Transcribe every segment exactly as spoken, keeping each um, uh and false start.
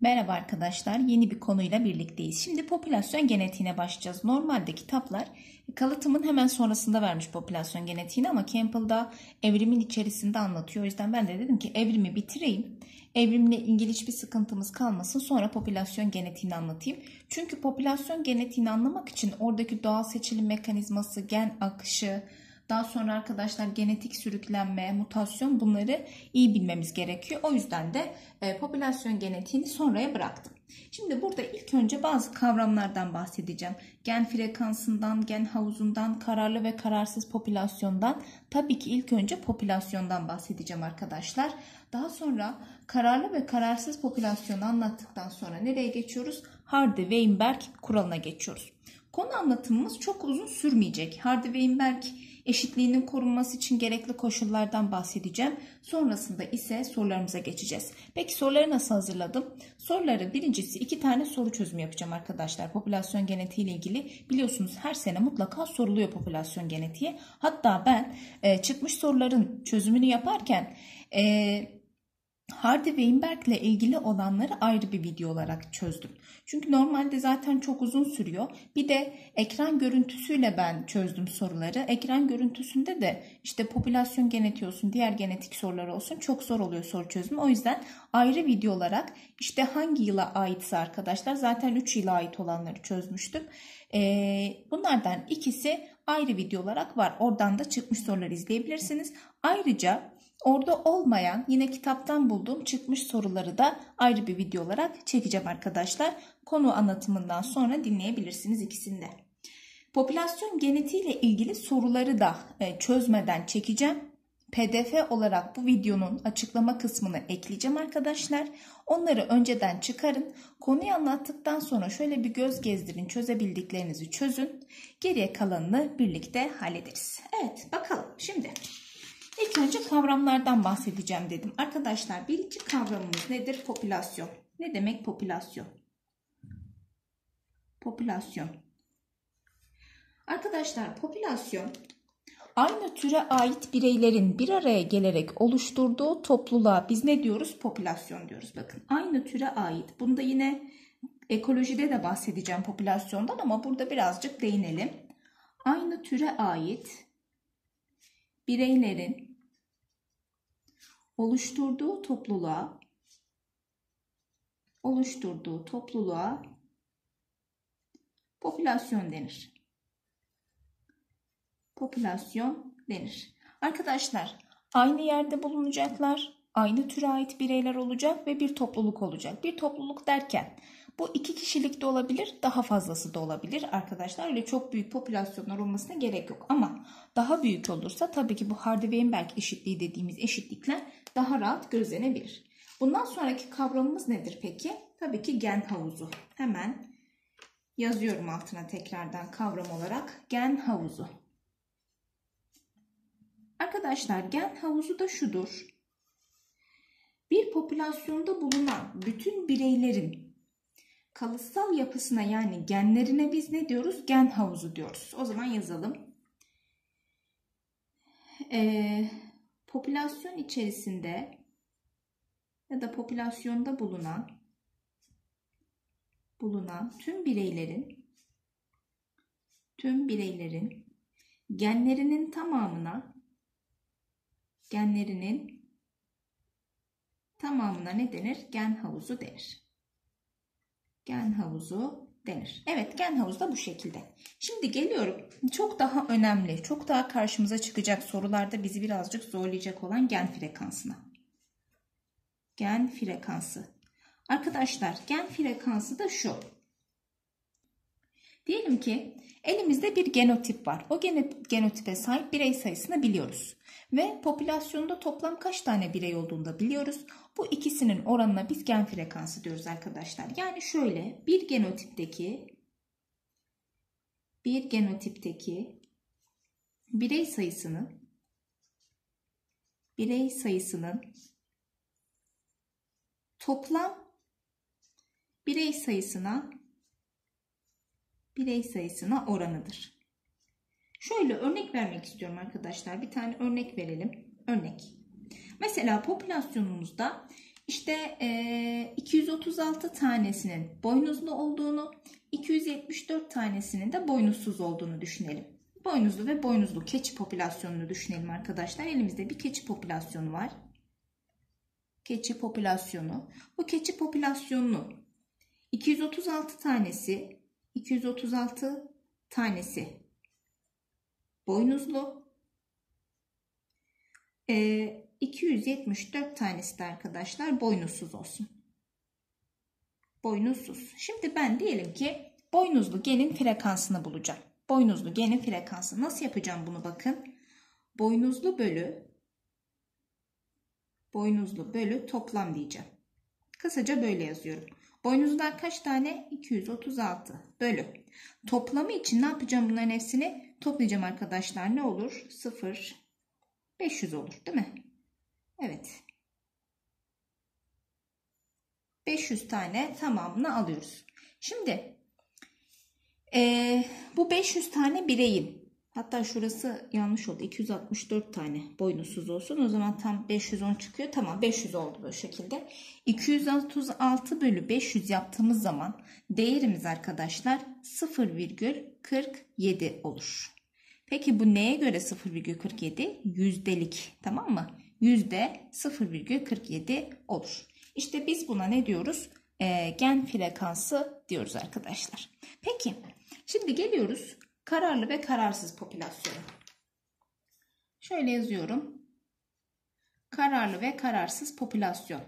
Merhaba arkadaşlar, yeni bir konuyla birlikteyiz. Şimdi popülasyon genetiğine başlayacağız. Normalde kitaplar kalıtımın hemen sonrasında vermiş popülasyon genetiğini ama Campbell'da evrimin içerisinde anlatıyor. O yüzden ben de dedim ki evrimi bitireyim. Evrimle ilgili hiçbir sıkıntımız kalmasın, sonra popülasyon genetiğini anlatayım. Çünkü popülasyon genetiğini anlamak için oradaki doğal seçilim mekanizması, gen akışı, daha sonra arkadaşlar genetik sürüklenme, mutasyon, bunları iyi bilmemiz gerekiyor. O yüzden de e, popülasyon genetiğini sonraya bıraktım. Şimdi burada ilk önce bazı kavramlardan bahsedeceğim. Gen frekansından, gen havuzundan, kararlı ve kararsız popülasyondan. Tabii ki ilk önce popülasyondan bahsedeceğim arkadaşlar. Daha sonra kararlı ve kararsız popülasyonu anlattıktan sonra nereye geçiyoruz? Hardy-Weinberg kuralına geçiyoruz. Konu anlatımımız çok uzun sürmeyecek. Hardy-Weinberg eşitliğinin korunması için gerekli koşullardan bahsedeceğim. Sonrasında ise sorularımıza geçeceğiz. Peki soruları nasıl hazırladım? Soruları birincisi iki tane soru çözümü yapacağım arkadaşlar. Popülasyon genetiği ile ilgili biliyorsunuz her sene mutlaka soruluyor popülasyon genetiği. Hatta ben e, çıkmış soruların çözümünü yaparken e, Hardy-Weinberg ile ilgili olanları ayrı bir video olarak çözdüm. Çünkü normalde zaten çok uzun sürüyor. Bir de ekran görüntüsüyle ben çözdüm soruları. Ekran görüntüsünde de işte popülasyon genetiği olsun, diğer genetik sorular olsun çok zor oluyor soru çözümü. O yüzden ayrı video olarak işte hangi yıla aitse arkadaşlar, zaten üç yıla ait olanları çözmüştüm. Ee, bunlardan ikisi ayrı video olarak var. Oradan da çıkmış soruları izleyebilirsiniz. Ayrıca orada olmayan yine kitaptan bulduğum çıkmış soruları da ayrı bir video olarak çekeceğim arkadaşlar. Konu anlatımından sonra dinleyebilirsiniz ikisini de. Popülasyon genetiği ile ilgili soruları da çözmeden çekeceğim. P D F olarak bu videonun açıklama kısmını ekleyeceğim arkadaşlar. Onları önceden çıkarın. Konuyu anlattıktan sonra şöyle bir göz gezdirin, çözebildiklerinizi çözün. Geriye kalanını birlikte hallederiz. Evet, bakalım şimdi. İlk önce kavramlardan bahsedeceğim dedim. Arkadaşlar birinci kavramımız nedir? Popülasyon. Ne demek popülasyon? Popülasyon. Arkadaşlar popülasyon aynı türe ait bireylerin bir araya gelerek oluşturduğu topluluğa biz ne diyoruz? Popülasyon diyoruz. Bakın aynı türe ait. Bunda yine ekolojide de bahsedeceğim popülasyondan ama burada birazcık değinelim. Aynı türe ait bireylerin oluşturduğu topluluğa oluşturduğu topluluğa popülasyon denir. Popülasyon denir. Arkadaşlar aynı yerde bulunacaklar, aynı türe ait bireyler olacak ve bir topluluk olacak. Bir topluluk derken bu iki kişilik de olabilir, daha fazlası da olabilir arkadaşlar. Öyle çok büyük popülasyonlar olmasına gerek yok. Ama daha büyük olursa tabii ki bu Hardy-Weinberg eşitliği dediğimiz eşitlikler daha rahat gözlenebilir. Bundan sonraki kavramımız nedir peki? Tabii ki gen havuzu. Hemen yazıyorum altına tekrardan kavram olarak gen havuzu. Arkadaşlar gen havuzu da şudur. Bir popülasyonda bulunan bütün bireylerin kalıtsal yapısına yani genlerine biz ne diyoruz? Gen havuzu diyoruz. O zaman yazalım. Ee, popülasyon içerisinde ya da popülasyonda bulunan bulunan tüm bireylerin tüm bireylerin genlerinin tamamına genlerinin tamamına ne denir? Gen havuzu denir. Gen havuzu denir. Evet, gen havuzu da bu şekilde. Şimdi geliyorum çok daha önemli, çok daha karşımıza çıkacak sorularda bizi birazcık zorlayacak olan gen frekansına. Gen frekansı. Arkadaşlar gen frekansı da şu. Diyelim ki elimizde bir genotip var. O genotipe sahip birey sayısını biliyoruz. Ve popülasyonda toplam kaç tane birey olduğunu da biliyoruz. Bu ikisinin oranına biz gen frekansı diyoruz arkadaşlar. Yani şöyle bir genotipteki bir genotipteki birey sayısının birey sayısının toplam birey sayısına birey sayısına oranıdır. Şöyle örnek vermek istiyorum arkadaşlar. Bir tane örnek verelim. Örnek. Mesela popülasyonumuzda İşte e, iki yüz otuz altı tanesinin boynuzlu olduğunu, iki yüz yetmiş dört tanesinin de boynuzsuz olduğunu düşünelim. Boynuzlu ve boynuzlu keçi popülasyonunu düşünelim arkadaşlar. Elimizde bir keçi popülasyonu var. Keçi popülasyonu. Bu keçi popülasyonunu iki yüz otuz altı tanesi, iki yüz otuz altı tanesi boynuzlu. Ee, iki yüz yetmiş dört tanesi de arkadaşlar boynuzsuz olsun. Boynuzsuz. Şimdi ben diyelim ki boynuzlu genin frekansını bulacağım. Boynuzlu genin frekansı. Nasıl yapacağım bunu bakın. Boynuzlu bölü boynuzlu bölü toplam diyeceğim. Kısaca böyle yazıyorum. Boynuzlar kaç tane? iki yüz otuz altı bölü. Toplamı için ne yapacağım bunların hepsini? Toplayacağım arkadaşlar. Ne olur? sıfır, beş yüz olur değil mi? Evet. beş yüz tane tamamını alıyoruz. Şimdi e, bu beş yüz tane bireyin, hatta şurası yanlış oldu. iki yüz altmış dört tane boynuzsuz olsun. O zaman tam beş yüz on çıkıyor. Tamam, beş yüz oldu böyle şekilde. iki yüz otuz altı bölü beş yüz yaptığımız zaman değerimiz arkadaşlar sıfır virgül kırk yedi olur. Peki bu neye göre sıfır virgül kırk yedi? Yüzdelik, tamam mı? Yüzde sıfır virgül kırk yedi olur. İşte biz buna ne diyoruz? E, gen frekansı diyoruz arkadaşlar. Peki şimdi geliyoruz kararlı ve kararsız popülasyona. Şöyle yazıyorum. Kararlı ve kararsız popülasyon.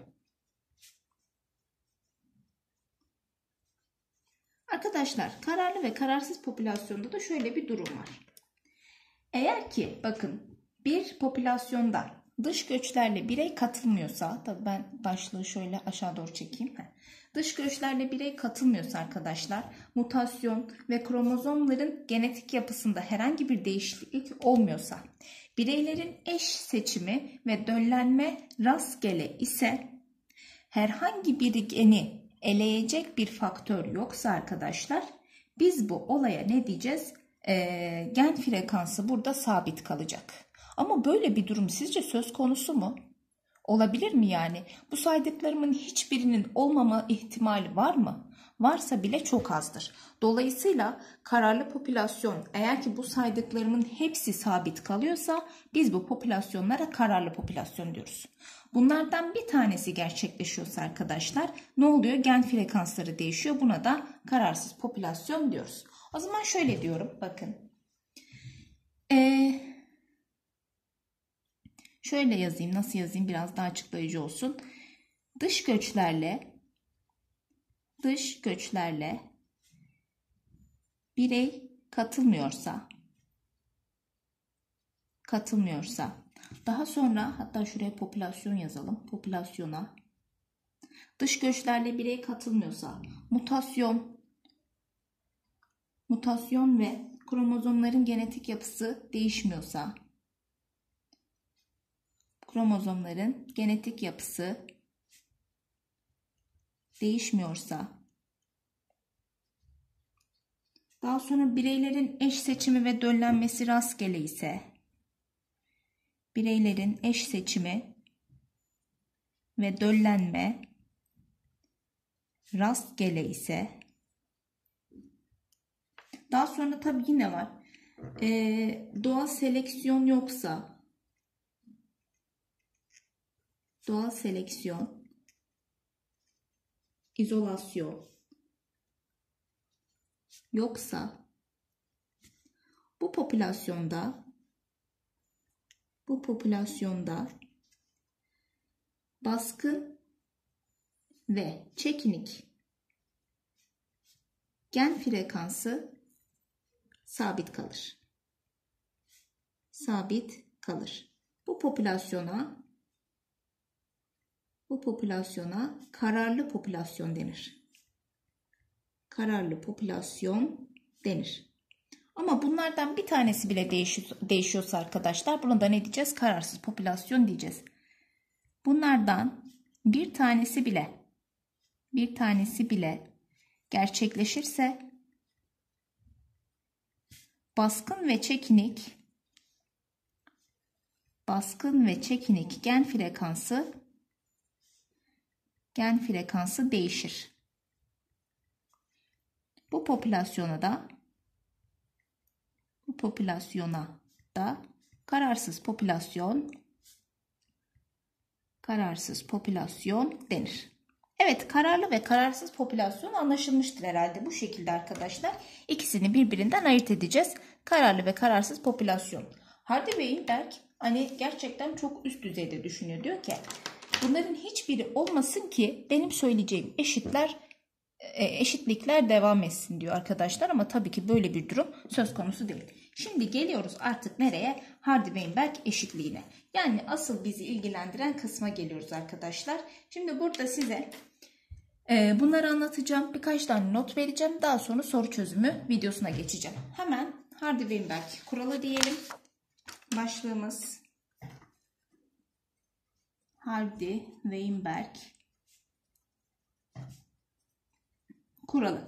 Arkadaşlar kararlı ve kararsız popülasyonda da şöyle bir durum var. Eğer ki bakın bir popülasyonda dış göçlerle birey katılmıyorsa, tabii ben başlığı şöyle aşağı doğru çekeyim. Dış göçlerle birey katılmıyorsa arkadaşlar, mutasyon ve kromozomların genetik yapısında herhangi bir değişiklik olmuyorsa, bireylerin eş seçimi ve döllenme rastgele ise, herhangi bir geni eleyecek bir faktör yoksa arkadaşlar, biz bu olaya ne diyeceğiz? Ee, gen frekansı burada sabit kalacak. Ama böyle bir durum sizce söz konusu mu? Olabilir mi yani? Bu saydıklarımın hiçbirinin olmama ihtimali var mı? Varsa bile çok azdır. Dolayısıyla kararlı popülasyon, eğer ki bu saydıklarımın hepsi sabit kalıyorsa biz bu popülasyonlara kararlı popülasyon diyoruz. Bunlardan bir tanesi gerçekleşiyorsa arkadaşlar ne oluyor? Gen frekansları değişiyor. Buna da kararsız popülasyon diyoruz. O zaman şöyle diyorum, bakın. Eee... Şöyle yazayım, nasıl yazayım biraz daha açıklayıcı olsun. Dış göçlerle dış göçlerle birey katılmıyorsa katılmıyorsa daha sonra, hatta şuraya popülasyon yazalım. Popülasyona dış göçlerle birey katılmıyorsa mutasyon mutasyon ve kromozomların genetik yapısı değişmiyorsa, kromozomların genetik yapısı değişmiyorsa, daha sonra bireylerin eş seçimi ve döllenmesi rastgele ise, bireylerin eş seçimi ve döllenme rastgele ise, daha sonra tabii yine var. Ee, doğal seleksiyon yoksa, doğal seleksiyon, izolasyon yoksa bu popülasyonda bu popülasyonda baskın ve çekinik gen frekansı sabit kalır. Sabit kalır. Bu popülasyona Bu popülasyona kararlı popülasyon denir. Kararlı popülasyon denir. Ama bunlardan bir tanesi bile değişiyorsa arkadaşlar, buna da ne diyeceğiz? Kararsız popülasyon diyeceğiz. Bunlardan bir tanesi bile bir tanesi bile gerçekleşirse baskın ve çekinik baskın ve çekinik gen frekansı gen frekansı değişir. Bu popülasyona da bu popülasyona da kararsız popülasyon kararsız popülasyon denir. Evet, kararlı ve kararsız popülasyon anlaşılmıştır herhalde bu şekilde arkadaşlar. İkisini birbirinden ayırt edeceğiz. Kararlı ve kararsız popülasyon. Hardy ve Weinberg hani gerçekten çok üst düzeyde düşünüyor. Diyor ki bunların hiçbiri olmasın ki benim söyleyeceğim eşitler eşitlikler devam etsin diyor arkadaşlar. Ama tabii ki böyle bir durum söz konusu değil. Şimdi geliyoruz artık nereye? Hardy-Weinberg eşitliğine. Yani asıl bizi ilgilendiren kısma geliyoruz arkadaşlar. Şimdi burada size e, bunları anlatacağım. Birkaç tane not vereceğim. Daha sonra soru çözümü videosuna geçeceğim. Hemen Hardy-Weinberg kuralı diyelim. Başlığımız Hardy-Weinberg kuralı.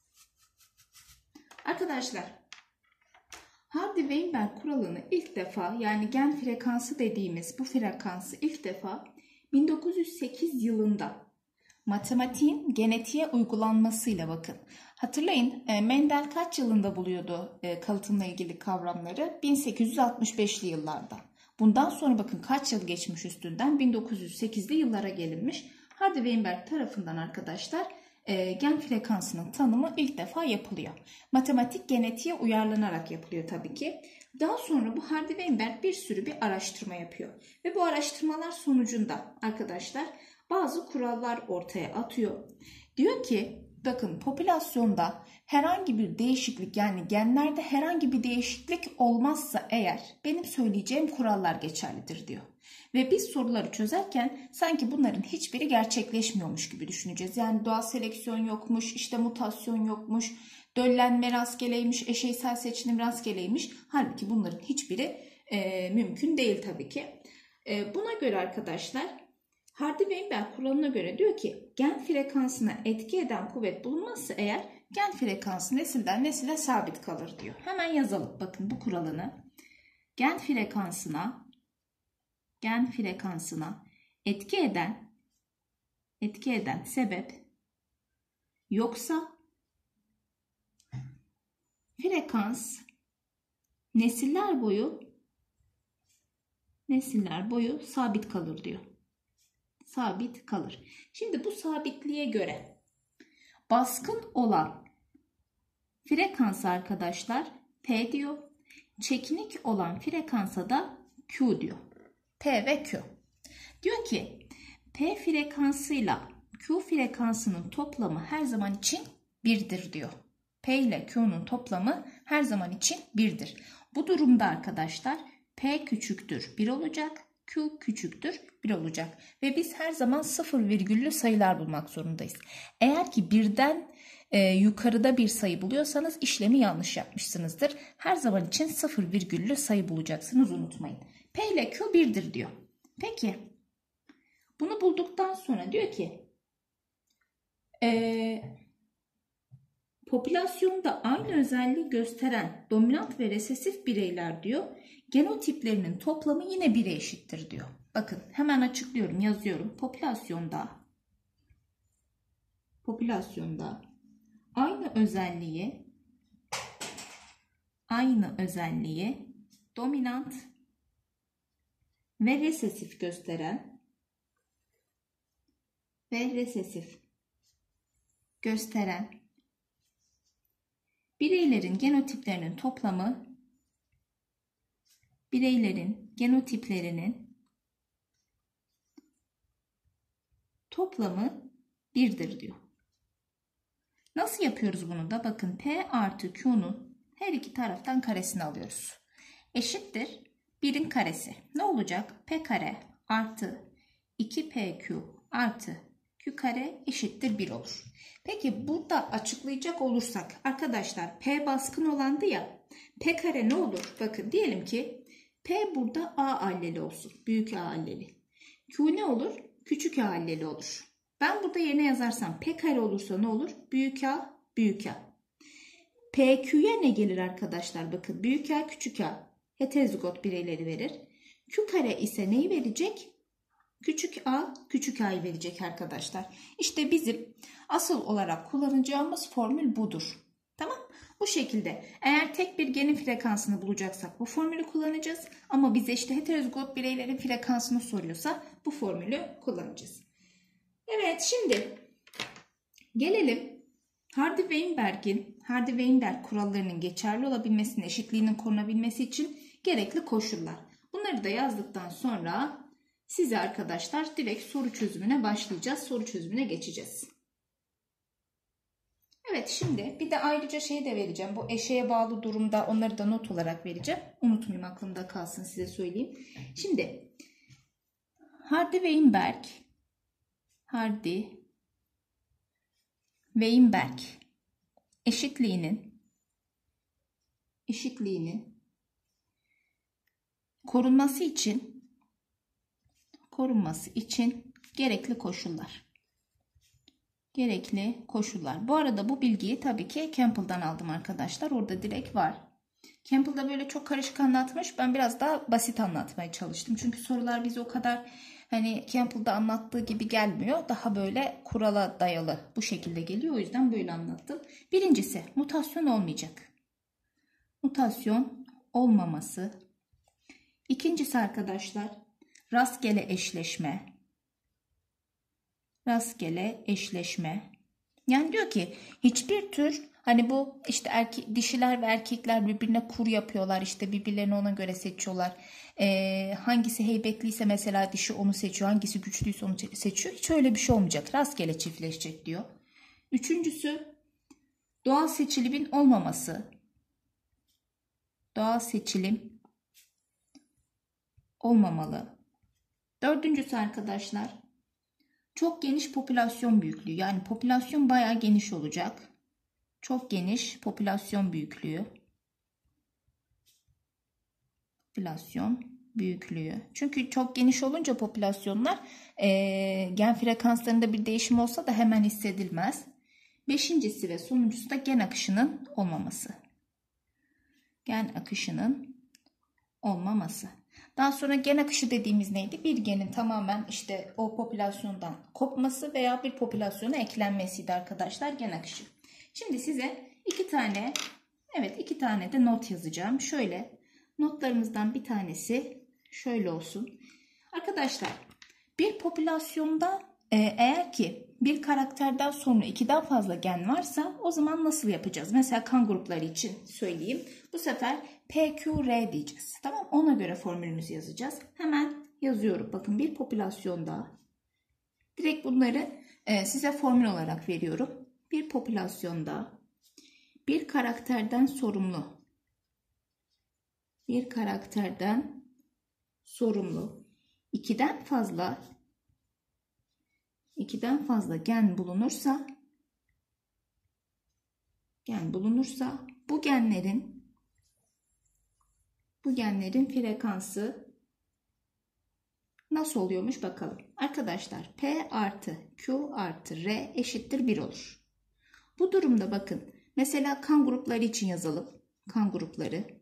Arkadaşlar Hardy-Weinberg kuralını ilk defa, yani gen frekansı dediğimiz bu frekansı ilk defa bin dokuz yüz sekiz yılında matematiğin genetiğe uygulanmasıyla, bakın hatırlayın Mendel kaç yılında buluyordu kalıtımla ilgili kavramları? bin sekiz yüz altmış beşli yıllarda. Bundan sonra bakın kaç yıl geçmiş üstünden, bin dokuz yüz sekizli yıllara gelinmiş. Hardy-Weinberg tarafından arkadaşlar E, gen frekansının tanımı ilk defa yapılıyor. Matematik genetiğe uyarlanarak yapılıyor tabii ki. Daha sonra bu Hardy-Weinberg bir sürü bir araştırma yapıyor. Ve bu araştırmalar sonucunda arkadaşlar bazı kurallar ortaya atıyor. Diyor ki bakın popülasyonda herhangi bir değişiklik, yani genlerde herhangi bir değişiklik olmazsa eğer benim söyleyeceğim kurallar geçerlidir diyor. Ve biz soruları çözerken sanki bunların hiçbiri gerçekleşmiyormuş gibi düşüneceğiz. Yani doğal seleksiyon yokmuş, işte mutasyon yokmuş, döllenme rastgeleymiş, eşeysel seçilim rastgeleymiş. Halbuki bunların hiçbiri e, mümkün değil tabii ki. E, buna göre arkadaşlar Hardy-Weinberg kuralına göre diyor ki gen frekansına etki eden kuvvet bulunmazsa eğer gen frekansı nesilden nesile sabit kalır diyor. Hemen yazalım bakın bu kuralını. Gen frekansına gen frekansına etki eden etki eden sebep yoksa frekans nesiller boyu nesiller boyu sabit kalır diyor. Sabit kalır. Şimdi bu sabitliğe göre baskın olan frekansa arkadaşlar P diyor. Çekinik olan frekansa da Q diyor. P ve Q. Diyor ki P frekansıyla Q frekansının toplamı her zaman için birdir diyor. P ile Q'nun toplamı her zaman için birdir. Bu durumda arkadaşlar P küçüktür bir olacak, Q küçüktür bir olacak. Ve biz her zaman sıfır virgüllü sayılar bulmak zorundayız. Eğer ki birden e, yukarıda bir sayı buluyorsanız işlemi yanlış yapmışsınızdır. Her zaman için sıfır virgüllü sayı bulacaksınız, unutmayın. P ile Q birdir diyor. Peki bunu bulduktan sonra diyor ki e, popülasyonda aynı özelliği gösteren dominant ve resesif bireyler diyor genotiplerinin toplamı yine bire eşittir diyor. Bakın hemen açıklıyorum, yazıyorum. Popülasyonda popülasyonda aynı özelliği aynı özelliği dominant ve resesif gösteren ve resesif gösteren bireylerin genotiplerinin toplamı bireylerin genotiplerinin toplamı birdir diyor. Nasıl yapıyoruz bunu da? Bakın P artı Q'nun her iki taraftan karesini alıyoruz. Eşittir birin karesi. Ne olacak? P kare artı iki P Q artı Q kare eşittir bir olur. Peki burada açıklayacak olursak arkadaşlar P baskın olandı ya, P kare ne olur? Bakın diyelim ki P burada A alleli olsun. Büyük A alleli. Q ne olur? Küçük A alleli olur. Ben burada yerine yazarsam P kare olursa ne olur? Büyük A, büyük A. P Q'ya ne gelir arkadaşlar? Bakın büyük A, küçük A. Heterozigot bireyleri verir. Q kare ise neyi verecek? Küçük a küçük a'yı verecek arkadaşlar. İşte bizim asıl olarak kullanacağımız formül budur. Tamam. Bu şekilde eğer tek bir genin frekansını bulacaksak bu formülü kullanacağız. Ama bize işte heterozigot bireylerin frekansını soruyorsa bu formülü kullanacağız. Evet, şimdi gelelim Hardy-Weinberg'in Hardy-Weinberg kurallarının geçerli olabilmesinin, eşitliğinin korunabilmesi için gerekli koşullar. Bunları da yazdıktan sonra size arkadaşlar direkt soru çözümüne başlayacağız. Soru çözümüne geçeceğiz. Evet, şimdi bir de ayrıca şey de vereceğim. Bu eşeğe bağlı durumda onları da not olarak vereceğim. Unutmayayım, aklımda kalsın, size söyleyeyim. Şimdi Hardy-Weinberg Hardy-Weinberg eşitliğinin eşitliğinin korunması için korunması için gerekli koşullar. Gerekli koşullar. Bu arada bu bilgiyi tabii ki Campbell'dan aldım arkadaşlar. Orada direkt var. Campbell'da böyle çok karışık anlatmış. Ben biraz daha basit anlatmaya çalıştım. Çünkü sorular bize o kadar hani Campbell'da anlattığı gibi gelmiyor. Daha böyle kurala dayalı bu şekilde geliyor. O yüzden böyle anlattım. Birincisi, mutasyon olmayacak. Mutasyon olmaması. İkincisi arkadaşlar, rastgele eşleşme. Rastgele eşleşme. Yani diyor ki hiçbir tür, hani bu işte erke, dişiler ve erkekler birbirine kur yapıyorlar, işte birbirlerini ona göre seçiyorlar. Ee, hangisi heybetliyse mesela dişi onu seçiyor, hangisi güçlüyse onu seçiyor. Hiç öyle bir şey olmayacak. Rastgele çiftleşecek diyor. Üçüncüsü, doğal seçilimin olmaması. Doğal seçilim olmamalı. Dördüncüsü arkadaşlar, çok geniş popülasyon büyüklüğü. Yani popülasyon bayağı geniş olacak. Çok geniş popülasyon büyüklüğü. Popülasyon büyüklüğü. Çünkü çok geniş olunca popülasyonlar e, gen frekanslarında bir değişim olsa da hemen hissedilmez. Beşincisi ve sonuncusu da gen akışının olmaması. Gen akışının olmaması. Daha sonra gen akışı dediğimiz neydi? Bir genin tamamen işte o popülasyondan kopması veya bir popülasyona eklenmesiydi arkadaşlar gen akışı. Şimdi size iki tane, evet iki tane de not yazacağım. Şöyle notlarımızdan bir tanesi şöyle olsun. Arkadaşlar, bir popülasyonda e, eğer ki bir karakterden sonra ikiden fazla gen varsa o zaman nasıl yapacağız? Mesela kan grupları için söyleyeyim. Bu sefer P Q R diyeceğiz. Tamam, ona göre formülümüzü yazacağız. Hemen yazıyorum. Bakın, bir popülasyonda direkt bunları e, size formül olarak veriyorum. Bir popülasyonda bir karakterden sorumlu bir karakterden sorumlu ikiden fazla ikiden fazla gen bulunursa gen bulunursa bu genlerin bu genlerin frekansı nasıl oluyormuş bakalım. Arkadaşlar, P artı Q artı R eşittir bir olur. Bu durumda bakın, mesela kan grupları için yazalım. Kan grupları.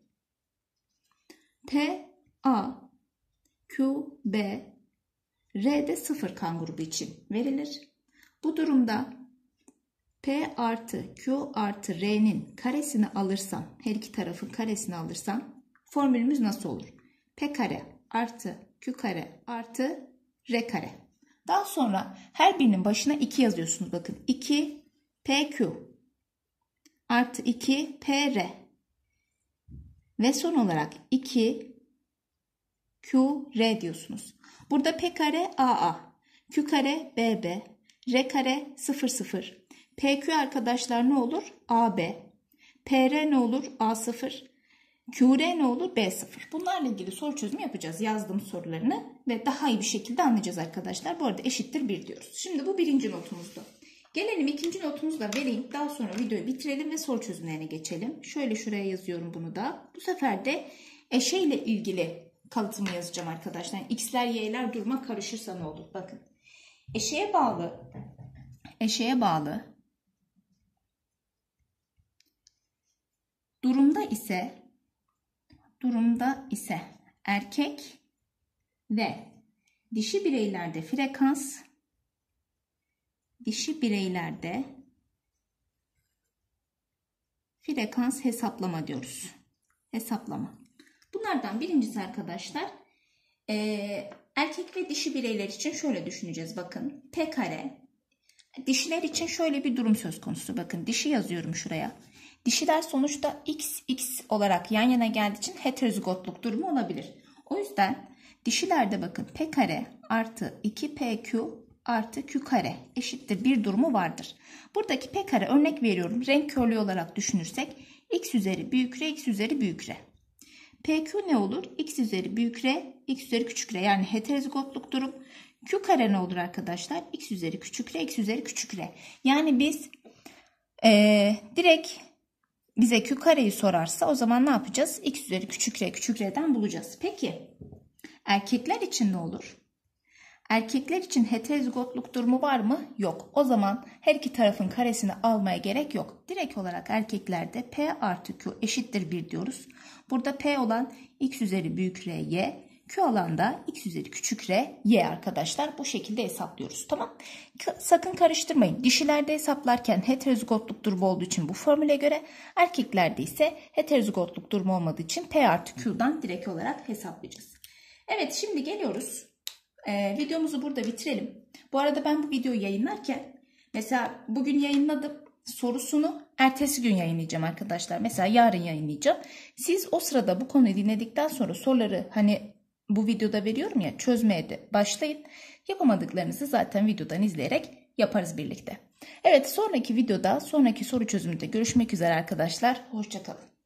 P A Q B R'de sıfır kan grubu için verilir. Bu durumda P artı Q artı R'nin karesini alırsam, her iki tarafın karesini alırsam formülümüz nasıl olur? P kare artı Q kare artı R kare. Daha sonra her birinin başına iki yazıyorsunuz. Bakın, iki P Q artı iki P R ve son olarak iki Q R diyorsunuz. Burada P kare A A, Q kare B B, R kare sıfır sıfır. P Q arkadaşlar ne olur? A B. P R ne olur? A sıfır. Q R ne olur? B sıfır. Bunlarla ilgili soru çözümü yapacağız. Yazdım sorularını ve daha iyi bir şekilde anlayacağız arkadaşlar. Bu arada eşittir bir diyoruz. Şimdi bu birinci notumuzda. Gelelim ikinci notumuzu da vereyim. Daha sonra videoyu bitirelim ve soru çözümlerine geçelim. Şöyle şuraya yazıyorum bunu da. Bu sefer de eşeğiyle ilgili kalıtımı yazacağım arkadaşlar. Yani X'ler Y'ler duruma karışırsa ne olur? Bakın. Eşeğe bağlı eşeğe bağlı durumda ise durumda ise erkek ve Dişi bireylerde frekans, dişi bireylerde frekans hesaplama diyoruz. Hesaplama. Bunlardan birincisi arkadaşlar, e, erkek ve dişi bireyler için şöyle düşüneceğiz. Bakın P kare. Dişiler için şöyle bir durum söz konusu. Bakın dişi yazıyorum şuraya. Dişiler sonuçta X, X olarak yan yana geldiği için heterozigotluk durumu olabilir. O yüzden dişilerde bakın P kare artı iki P Q artı Q kare eşittir bir durumu vardır. Buradaki P kare, örnek veriyorum, renk körlüğü olarak düşünürsek X üzeri büyük R, X üzeri büyük R. P Q ne olur? X üzeri büyük R, X üzeri küçük R. Yani heterozigotluk durum. Q kare ne olur arkadaşlar? X üzeri küçük R, X üzeri küçük R. Yani biz ee, direkt bize Q kareyi sorarsa o zaman ne yapacağız? X üzeri küçük R, küçük R'den bulacağız. Peki erkekler için ne olur? Erkekler için heterozigotluk durumu var mı? Yok. O zaman her iki tarafın karesini almaya gerek yok. Direkt olarak erkeklerde P artı Q eşittir bir diyoruz. Burada P olan X üzeri büyük R, Y. Q olan da X üzeri küçük R, Y arkadaşlar. Bu şekilde hesaplıyoruz. Tamam. Sakın karıştırmayın. Dişilerde hesaplarken heterozigotluk durumu olduğu için bu formüle göre, erkeklerde ise heterozigotluk durumu olmadığı için P artı Q'dan direkt olarak hesaplayacağız. Evet, şimdi geliyoruz. Ee, videomuzu burada bitirelim. Bu arada ben bu videoyu yayınlarken mesela bugün yayınladım, sorusunu ertesi gün yayınlayacağım arkadaşlar. Mesela yarın yayınlayacağım. Siz o sırada bu konuyu dinledikten sonra soruları, hani bu videoda veriyorum ya, çözmeye de başlayın. Yapamadıklarınızı zaten videodan izleyerek yaparız birlikte. Evet, sonraki videoda, sonraki soru çözümünde görüşmek üzere arkadaşlar. Hoşça kalın.